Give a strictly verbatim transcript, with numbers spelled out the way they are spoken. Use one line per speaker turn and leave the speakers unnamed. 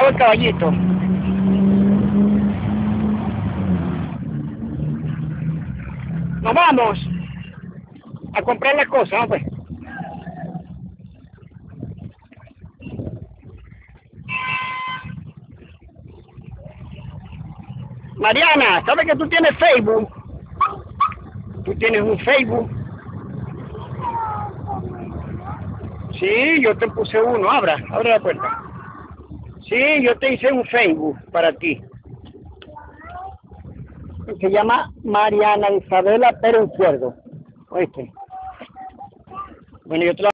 el caballito. Nos vamos a comprar las cosas, ¿no? Pues. Mariana, ¿sabes que tú tienes Facebook? Tú tienes un Facebook. Sí, yo te puse uno. Abra, abre la puerta. Sí, yo te hice un Facebook para ti. Se llama Mariana Isabela Pérez Cuerdo. ¿Oíste? Bueno, yo te lo